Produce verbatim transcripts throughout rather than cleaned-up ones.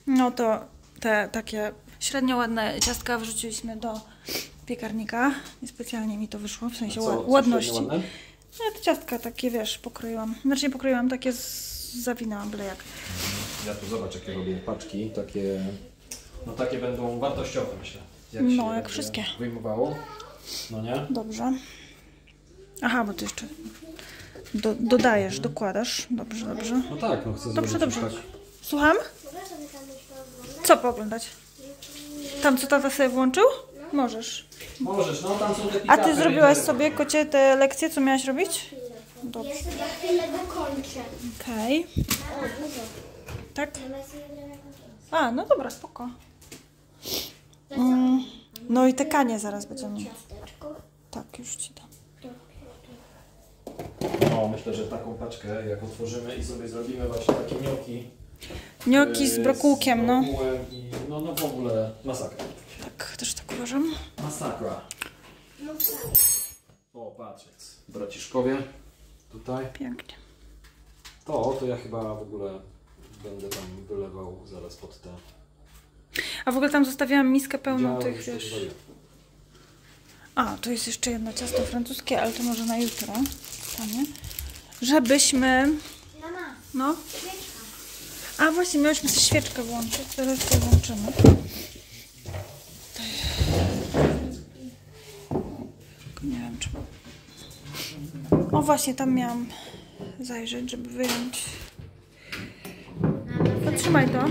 No to te takie średnio ładne ciastka wrzuciliśmy do piekarnika. Niespecjalnie mi to wyszło, w sensie co, ładności. No te ciastka takie, wiesz, pokroiłam. Znaczy nie pokroiłam, takie z... zawinęłam byle jak. Ja tu zobacz, jakie robię paczki, takie... No takie będą wartościowe, myślę. Jak no, jak wszystkie. Wyjmowało. No nie? Dobrze. Aha, bo ty jeszcze do, dodajesz, mhm. dokładasz. Dobrze, dobrze. No tak, no chcę Dobrze, dobrze. Tak. Słucham? Co pooglądać? Tam, co tata sobie włączył? Możesz. Możesz, no tam są te A ty zrobiłaś sobie, kocie, te lekcje, co miałaś robić? Dobrze. Ja sobie za chwilę dokończę. Okej. Okay. Tak? A, no dobra, spoko. Mm, no i te kanie zaraz będziemy. Tak, już ci dam. No, myślę, że taką paczkę, jak otworzymy i sobie zrobimy właśnie takie gnioki. Gnioki z brokułkiem, no. I, no, no w ogóle masakra. Tak, też tak uważam. Masakra. O, patrz, braciszkowie. Tutaj. Pięknie. To, to ja chyba w ogóle będę tam wylewał zaraz pod te... A w ogóle tam zostawiałam miskę pełną Działam, tych, wiesz... A, tu jest jeszcze jedno ciasto francuskie, ale to może na jutro. Stanie. Żebyśmy... No. A właśnie, miałyśmy sobie świeczkę włączyć. Zaraz to włączymy. Nie wiem, czy... O, właśnie, tam miałam zajrzeć, żeby wyjąć. Potrzymaj to.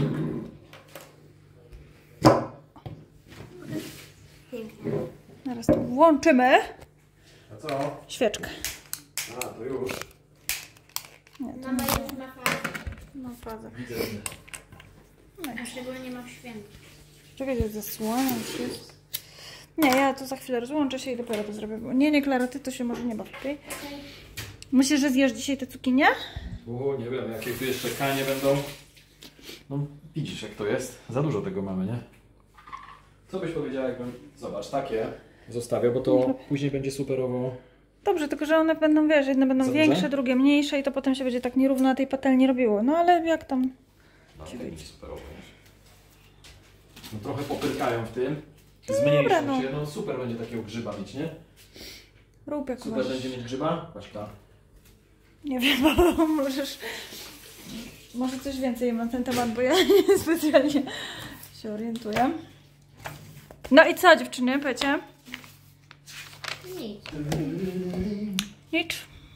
Pięknie. Zaraz to włączymy. A co? Świeczkę. A, to już. Nie, to Mama już ma fazę. ma fazę. Widzę. No A szczególnie ma w święto. Czekaj, że zasłania jest. Nie, ja to za chwilę rozłączę się i dopiero to zrobię. Bo... Nie, nie, Klara, ty to się może nie baw, okej? Okay? Myślisz, że zjesz dzisiaj te cukinie? O, nie wiem, jakie tu jeszcze kanie będą. No, widzisz jak to jest. Za dużo tego mamy, nie? Co byś powiedziała, jakbym... Zobacz, takie zostawiał, bo to później będzie superowo... Dobrze, tylko że one będą, wiesz, jedne będą Za większe, duże? drugie mniejsze i to potem się będzie tak nierówno na tej patelni robiło. No ale jak tam... No, to będzie superowo. No, trochę popyrkają w tym. Zmniejszą Dobra, no. się. No super będzie takiego grzyba mieć, nie? Rób jak Super masz. będzie mieć grzyba? Paczka. Nie wiem, bo możesz... Może coś więcej na ten temat, bo ja nie specjalnie się orientuję. No i co, dziewczyny, powiecie? Nic. Nic.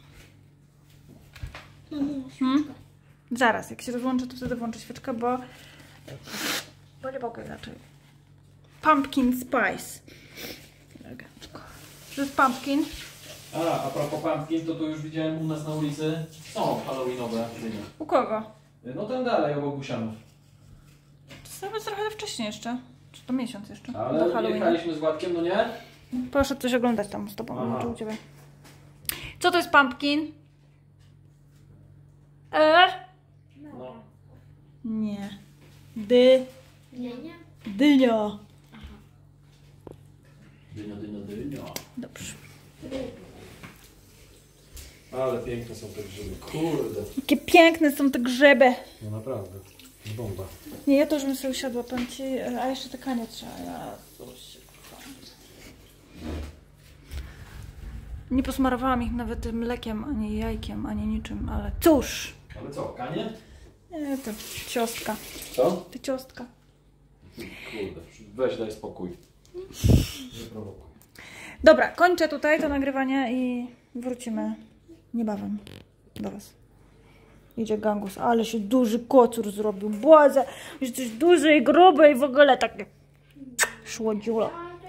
Hmm? Zaraz, jak się rozłączę, to wtedy włączę świeczkę, bo... Bo nie mogę inaczej. Pumpkin spice. Elegancko. To jest pumpkin. A, a propos pumpkin, to tu już widziałem u nas na ulicy. Są halloweenowe dynie. U kogo? No ten dalej, obok Busianów. To jest trochę wcześniej jeszcze. Czy to miesiąc jeszcze? Ale do Halloweena. jechaliśmy z Władkiem, no nie? Proszę coś oglądać tam z tobą, Aha. czy u ciebie. Co to jest pumpkin? E? No. Nie. Dy. Nie, nie. Dynia. Dynia, dynia, dynia. Dobrze. Ale piękne są te grzyby, kurde. Jakie piękne są te grzyby. No naprawdę, bomba. Nie, ja to już bym sobie usiadła, powiem ci, a jeszcze te kanie trzeba. Ja... Nie posmarowałam ich nawet tym mlekiem, ani jajkiem, ani niczym, ale cóż. Ale co, kanie? Nie, to ciostka. Co? To ciostka. Kurde, weź daj spokój. Nie prowokuj. Dobra, kończę tutaj to nagrywanie i wrócimy niebawem do was. Idzie gangus, ale się duży kocur zrobił. Boże, już coś duży i gruby i w ogóle takie szłodziulo.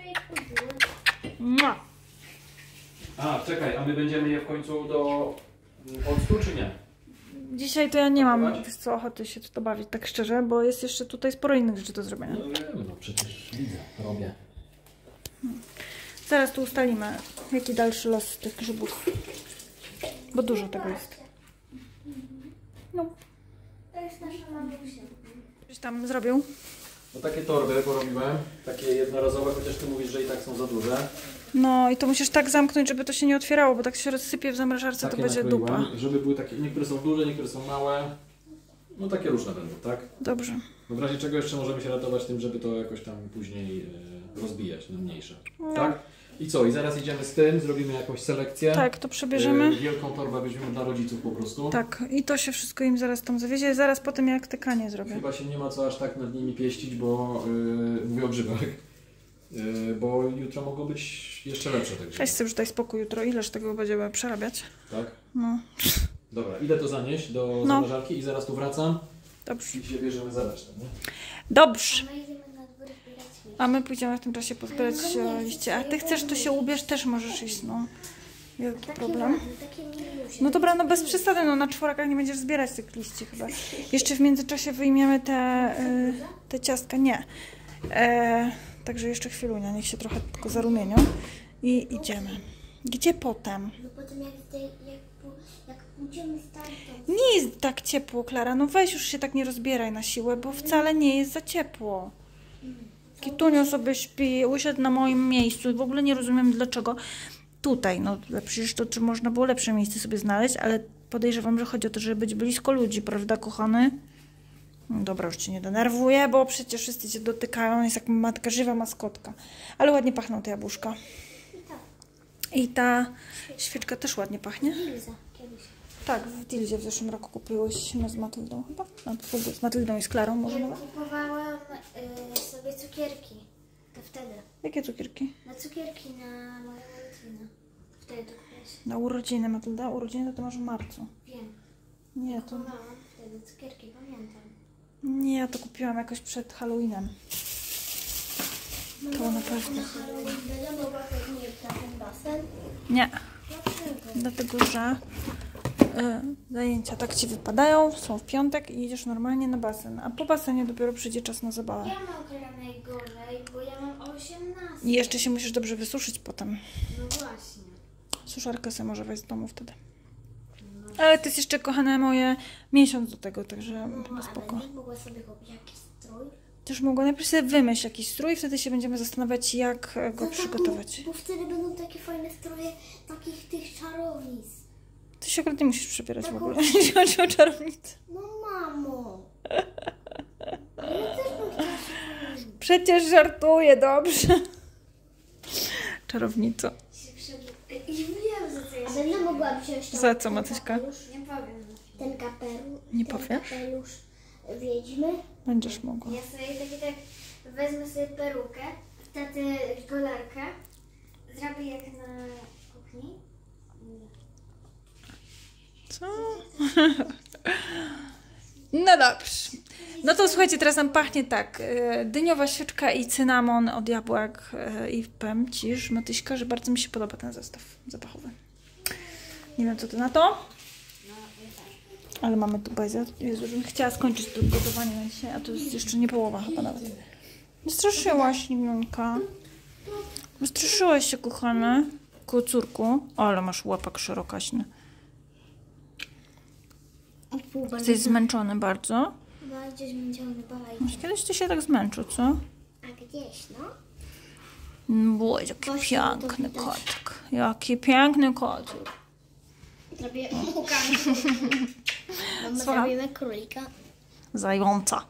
A, czekaj, a my będziemy je w końcu do octu, czy nie? Dzisiaj to ja nie mam, wiesz co, ochoty się tu bawić, tak szczerze, bo jest jeszcze tutaj sporo innych rzeczy do zrobienia. No wiem, no przecież widzę, robię. Zaraz tu ustalimy, jaki dalszy los tych grzybów. Bo dużo tego jest. No. To jest nasza mamusia. Coś tam zrobił? No takie torby porobiłem, takie jednorazowe, chociaż ty mówisz, że i tak są za duże. No i to musisz tak zamknąć, żeby to się nie otwierało, bo tak się rozsypie w zamrażarce, Takie to będzie nakroiłem, dupa. żeby były takie, niektóre są duże, niektóre są małe. No takie różne będą, tak? Dobrze. W razie czego jeszcze możemy się ratować tym, żeby to jakoś tam później e, rozbijać na mniejsze. No. Tak? I co? I zaraz idziemy z tym, zrobimy jakąś selekcję. Tak, to przebierzemy. E, wielką torbę weźmiemy dla rodziców po prostu. Tak, i to się wszystko im zaraz tam zawiezie. Zaraz po tym jak te kanie zrobię. Chyba się nie ma co aż tak nad nimi pieścić, bo yy, mówię o grzybach. Yy, bo jutro mogą być jeszcze lepsze te grzyby. Weź sobie już daj spokój jutro. Ileż tego będziemy przerabiać? Tak? No. Dobra, idę to zanieść do No. zamrażarki i zaraz tu wracam Dobrze. i się bierzemy za resztę, nie? Dobrze. My idziemy na dwór zbierać liście. A my pójdziemy w tym czasie pozbierać e, liście. A ty chcesz, to się ubierz, też możesz iść, no. Wielki Takie problem. ładne, takie milusie. No dobra, no bez przesady, no na czworakach nie będziesz zbierać tych liści chyba. Jeszcze w międzyczasie wyjmiemy te, y, te ciastka, nie. E, także jeszcze chwilunia, niech się trochę tylko zarumienią i idziemy. Gdzie potem? No potem jak, zdej, jak, pu- jak pójdziemy stamtąd. Nie jest tak ciepło, Klara, no weź już się tak nie rozbieraj na siłę, bo wcale nie jest za ciepło. Kitunio sobie śpi, usiadł na moim miejscu, w ogóle nie rozumiem dlaczego. Tutaj, no przecież to czy można było lepsze miejsce sobie znaleźć, ale podejrzewam, że chodzi o to, żeby być blisko ludzi, prawda, kochany? No dobra, już cię nie denerwuję, bo przecież wszyscy cię dotykają, jest jak matka, żywa maskotka. Ale ładnie pachną te jabłuszka. I ta świeczka też ładnie pachnie. Liza kiedyś. Tak, w Dilzie w zeszłym roku kupiłyśmy z Matyldą chyba. No, w ogóle z Matyldą i z Klarą może Jak nawet. kupowałam y, sobie cukierki, to wtedy. Jakie cukierki? Na cukierki na moją rodzinę. Wtedy to kupiłaś. Na urodziny, Matylda. Urodziny to ty masz w marcu. Wiem. Nie, to... Kupowałam wtedy cukierki, pamiętam. Nie, ja to kupiłam jakoś przed Halloweenem. To na pewno. Będę mogła pewnie na ten basen. Nie, Dlaczego? dlatego że y, zajęcia tak ci wypadają, są w piątek i idziesz normalnie na basen. A po basenie dopiero przyjdzie czas na zabawę. Ja mam gra najgorzej, bo ja mam osiemnaście. I jeszcze się musisz dobrze wysuszyć potem. No właśnie. Suszarkę sobie może wejść z domu wtedy. Ale to jest jeszcze, kochane moje, miesiąc do tego, także No, spoko. ale nie mogła sobie kupić jakiś strój. Też mogła najpierw sobie wymyśl jakiś strój, wtedy się będziemy zastanawiać, jak go No tak, przygotować. Bo, bo wtedy będą takie fajne stroje takich tych czarownic. Ty się akurat nie musisz przebierać w Taką- ogóle, jeśli chodzi o czarownicę. No mamo. Ja też bym chciała się położyć. Przecież żartuję, dobrze. Czarownica. się przebrać. I wiem, za co ja A będę mogła wziąć ten Za co, Matyśka? kapelusz? Nie powiem. Ten kapelusz. Nie ten powiesz? kapelusz wiedźmy. Będziesz mogła. Ja sobie taki tak wezmę sobie perukę, wtedy kolarkę, zrobię jak na kuchni. Co? No dobrze. No to słuchajcie, teraz nam pachnie tak. e, Dyniowa świeczka i cynamon od jabłek. e, I powiem ci, że Matyśka, że bardzo mi się podoba ten zestaw zapachowy. Nie wiem, co ty na to? Ale mamy tu bazę. Jezu, żebym chciała skończyć to gotowanie na dzisiaj, a to jest jeszcze nie połowa chyba nawet. Wystraszyłaś, Limonka. Wystraszyłaś się, kochane. Kocurku. O, ale masz łapak szerokaśny. Jesteś zmęczony bardzo. Bardziej zmęczony bajki. Kiedyś ty się tak zmęczył, co? A gdzieś, no? Bo jaki Właśnie to piękny widać. kotek. Jaki piękny kotek. Zrobię pukanie. Mamy Słucham? zrobimy królika. Zająca.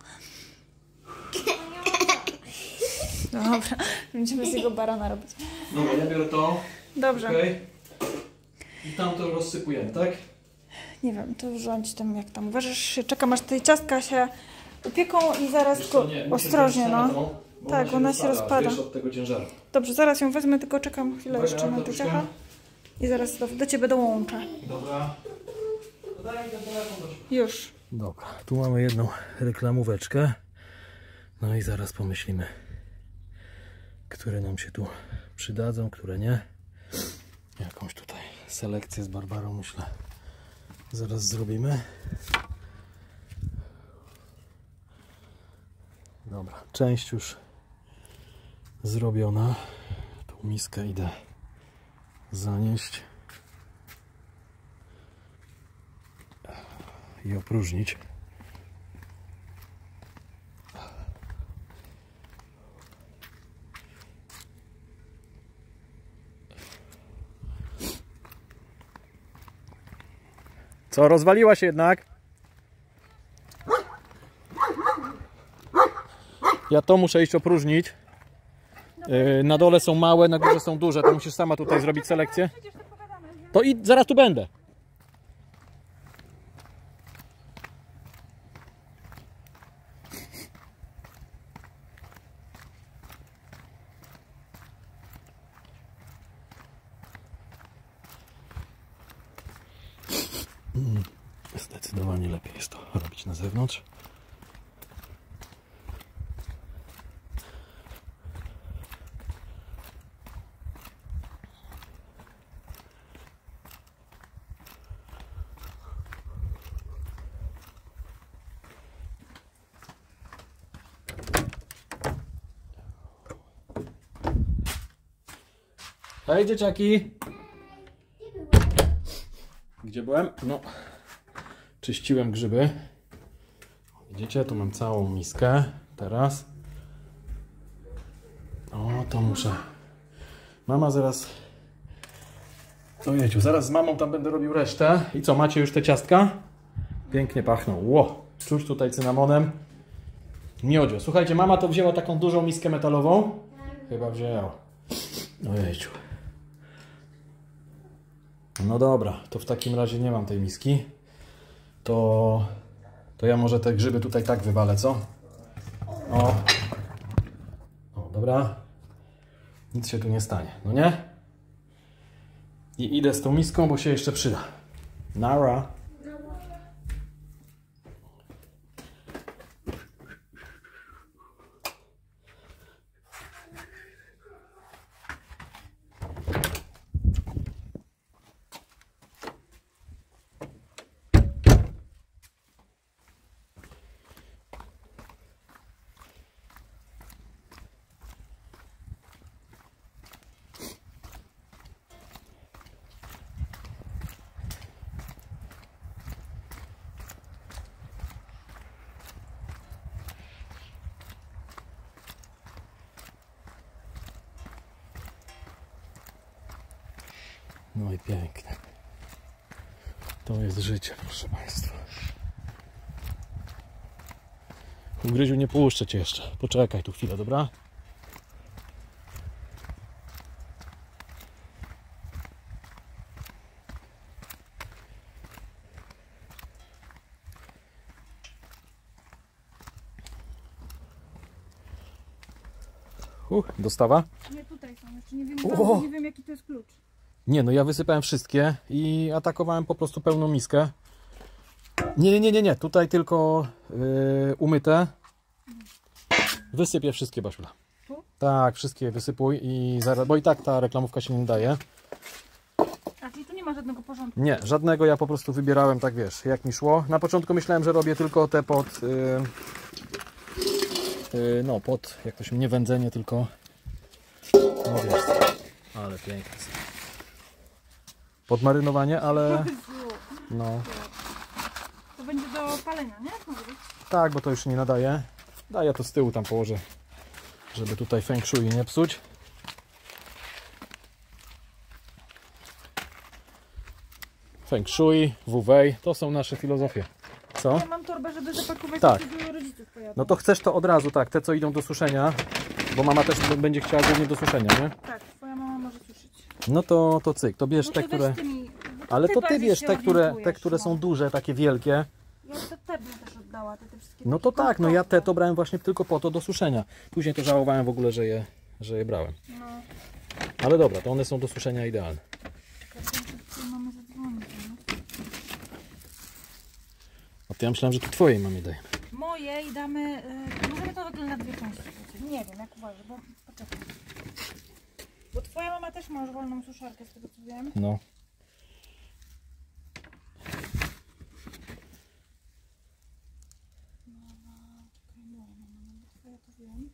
Dobra, będziemy z jego barana robić. Dobra, ja biorę to. Dobrze. Okej. I tam to rozsypujemy, tak? Nie wiem, to rządź tam jak tam uważasz. Czekam aż te ciastka się upieką i zaraz Wiesz go co, nie, musisz ostrożnie, wziąć no. samą, bo Tak, ona się rozpada. Wiesz, od tego ciężaru. Dobrze, zaraz ją wezmę, tylko czekam chwilę Uwaga, jeszcze na tę Piotruszka. ciacha. I zaraz do, do ciebie dołączę. Dobra. No daj mi ten telefon do siebie. Już. Dobra, tu mamy jedną reklamóweczkę. No i zaraz pomyślimy, które nam się tu przydadzą, które nie. Jakąś tutaj selekcję z Barbarą, myślę, zaraz zrobimy. Dobra, część już zrobiona. Tą miskę idę zanieść i opróżnić. Co, rozwaliła się jednak? Ja to muszę iść opróżnić. Yy, na dole są małe, na górze są duże. To musisz sama tutaj zrobić selekcję. To i zaraz tu będę. Zdecydowanie lepiej jest to robić na zewnątrz. Hej dzieciaki! Gdzie byłem? No, czyściłem grzyby. Widzicie, tu mam całą miskę. Teraz. O, to muszę. Mama zaraz... Ojejciu, zaraz z mamą tam będę robił resztę. I co, macie już te ciastka? Pięknie pachną. Ło, czuć tutaj cynamonem. Miodzio. Słuchajcie, mama to wzięła taką dużą miskę metalową. Chyba wzięła. Ojejciu. No dobra, to w takim razie nie mam tej miski. To, to ja może te grzyby tutaj tak wywalę, co? O. O, dobra. Nic się tu nie stanie, no nie? I idę z tą miską, bo się jeszcze przyda. Nara. No i pięknie. To jest życie, proszę Państwa. Ugryziu, nie puszczę Cię jeszcze. Poczekaj tu chwilę, dobra? Uh, dostawa? Nie, tutaj są. Jeszcze nie wiem, O! nie wiem jaki to jest klucz. Nie, no ja wysypałem wszystkie i atakowałem po prostu pełną miskę. Nie, nie, nie, nie, nie. Tutaj tylko yy, umyte. Wysypię wszystkie, Basiula. Tu? Tak, wszystkie wysypuj i zaraz, bo i tak ta reklamówka się nie daje. A czyli tu nie ma żadnego porządku? Nie, żadnego, ja po prostu wybierałem, tak wiesz, jak mi szło. Na początku myślałem, że robię tylko te pod... Yy, yy, no, pod, jak to się, nie wędzenie, tylko... No wiesz, ale pięknie. Podmarynowanie, ale... No. To będzie do palenia, nie? Może być. Tak, bo to już nie nadaje. Daję to z tyłu tam położę, żeby tutaj feng shui nie psuć. Feng shui, wu wei, to są nasze filozofie. Co? Ja mam torbę, żeby zapakować Tak. tak. Do rodziców pojadą. No to chcesz to od razu, tak, te co idą do suszenia, bo mama też b- będzie chciała głównie do suszenia, nie? Tak, twoja mama może suszyć. No to, to cyk, to bierz No te, to które... weź tymi, bo Ale to ty bardziej bierz się te, które, te, orientujesz, które no. są duże, takie wielkie. Ja to te bym też oddała, te, te wszystkie. No to takie tak, no ja te komfortowe. to brałem właśnie tylko po to do suszenia. Później to żałowałem w ogóle, że je, że je brałem. No, Ale dobra, to one są do suszenia idealne. czekaj, mamy zadzwonić, no. A to ja myślałem, że tu twojej mamie dajemy. Moje i damy, y, możemy to w ogóle na dwie części wrzucić. Nie wiem, jak uważasz, bo poczekaj. Bo twoja mama też ma już wolną suszarkę, z tego co wiem. No. Ja to wiem.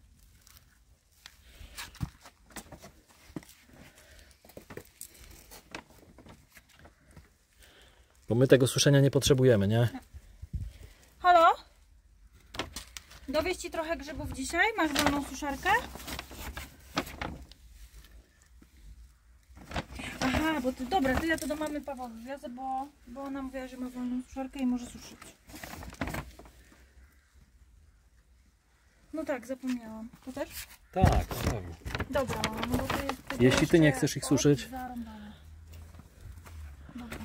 Bo my tego suszenia nie potrzebujemy, nie? Halo? Dowieźć ci trochę grzybów dzisiaj? Masz wolną suszarkę? Aha, bo ty, dobra, to ja to do mamy Pawła wywiozę, bo, bo ona mówiła, że ma wolną suszarkę i może suszyć. No tak, zapomniałam. To też? Tak, na pewno. Dobra, no bo to jest... tego Jeśli ty nie jeszcze chcesz ich od suszyć. zarąbane. Dobra.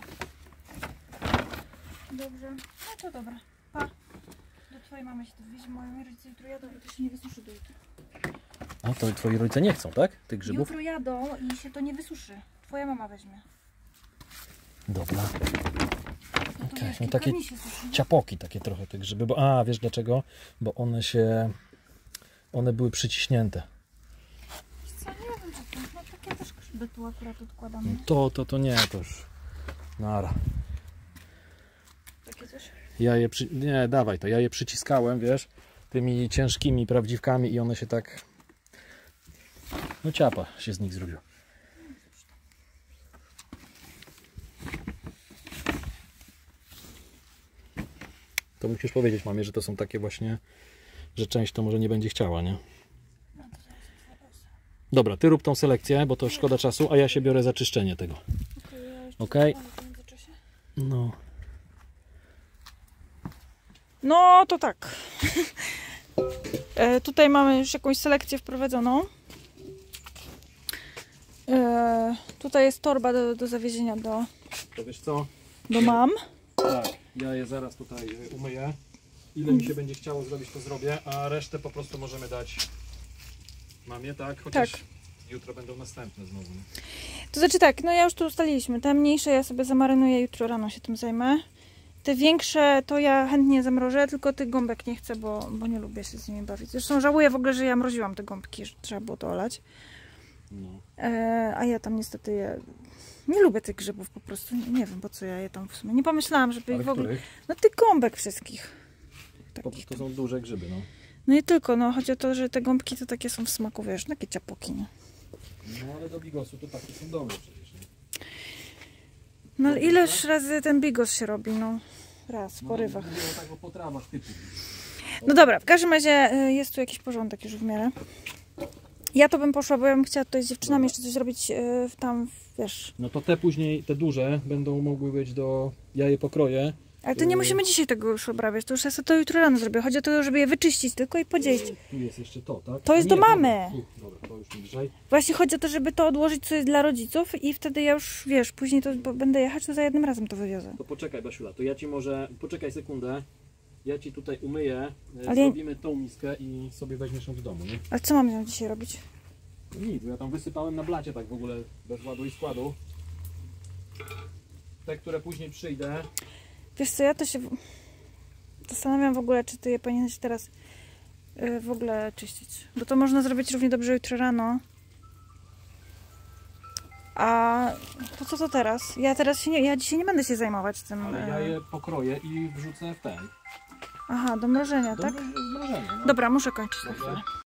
Dobrze. No to dobra. Pa. Do twojej mamy się to wiezie. Moje rodzice jutro jadą i to się nie wysuszy do jutra. A to twoi rodzice nie chcą, tak? Tych grzybów? Jutro jadą i się to nie wysuszy. Twoja mama weźmie. Dobra. No to Okej, wiesz, no kilka takie dni się suszy. ciapoki takie trochę te grzyby, bo a wiesz dlaczego? Bo one się, one były przyciśnięte. Co, nie wiem, czy to, no takie też grzyby tu akurat odkładamy. To, to, to nie, to już nara. Takie coś? Ja je, przy... nie, dawaj to, ja je przyciskałem, wiesz, tymi ciężkimi prawdziwkami i one się tak, no ciapa się z nich zrobiła. To musisz powiedzieć mamie, że to są takie właśnie, że część to może nie będzie chciała, nie? Dobra, ty rób tą selekcję, bo to szkoda czasu, a ja się biorę za czyszczenie tego. Okej? No. No to tak. e, tutaj mamy już jakąś selekcję wprowadzoną. E, tutaj jest torba do, do zawiezienia do, To wiesz co? do mam. Tak, ja je zaraz tutaj umyję. Ile mi się będzie chciało zrobić, to zrobię, a resztę po prostu możemy dać mamie, tak? Chociaż Tak. jutro będą następne znowu. Nie? To znaczy tak, no ja już tu ustaliliśmy. Te mniejsze ja sobie zamarynuję, jutro rano się tym zajmę. Te większe to ja chętnie zamrożę, tylko tych gąbek nie chcę, bo, bo nie lubię się z nimi bawić. Zresztą żałuję w ogóle, że ja mroziłam te gąbki, że trzeba było to olać. No. E, a ja tam niestety je... Nie lubię tych grzybów po prostu. Nie, nie wiem, po co ja je tam w sumie. Nie pomyślałam, żeby Ale ich w ogóle... których? No tych gąbek wszystkich. Po Takich prostu tam. są duże grzyby, no. No nie tylko, no chodzi o to, że te gąbki to takie są w smaku, wiesz, takie ciapoki, nie? No ale do bigosu to takie są dobre przecież, nie? No ale ileż razy ten bigos się robi, no. Raz, w porywach. No, tak o potrawach typu. No dobra, w każdym razie y, jest tu jakiś porządek już w miarę. Ja to bym poszła, bo ja bym chciała tutaj z dziewczynami jeszcze coś zrobić y, w tam, w, wiesz... No to te później, te duże będą mogły być do... Ja je pokroję. Ale to nie musimy dzisiaj tego już obrabiać, to już ja sobie to jutro rano zrobię. Chodzi o to, żeby je wyczyścić tylko i podzielić. Tu jest jeszcze to, tak? To jest Nie, do mamy. Dobra, tu, dobra, to już nie bliżej. Właśnie chodzi o to, żeby to odłożyć sobie dla rodziców i wtedy ja już, wiesz, później to bo będę jechać, to za jednym razem to wywiozę. To poczekaj, Basiula, to ja ci może... Poczekaj sekundę. Ja ci tutaj umyję, Ale- zrobimy tą miskę i sobie weźmiesz ją w domu, nie? Ale co mam z nią dzisiaj robić? No nic, ja tam wysypałem na blacie tak w ogóle bez ładu i składu. Te, które później przyjdę. Wiesz co, ja to się zastanawiam w ogóle, czy ty je powinieneś teraz y, w ogóle czyścić. Bo to można zrobić równie dobrze jutro rano. A po co to teraz? Ja teraz się nie, ja dzisiaj nie będę się zajmować tym. Ale y, ja je pokroję i wrzucę w ten. Aha, do mrożenia, Do tak? mroż- mrożenia, no. Dobra, muszę kończyć na Dobrze. chwilę.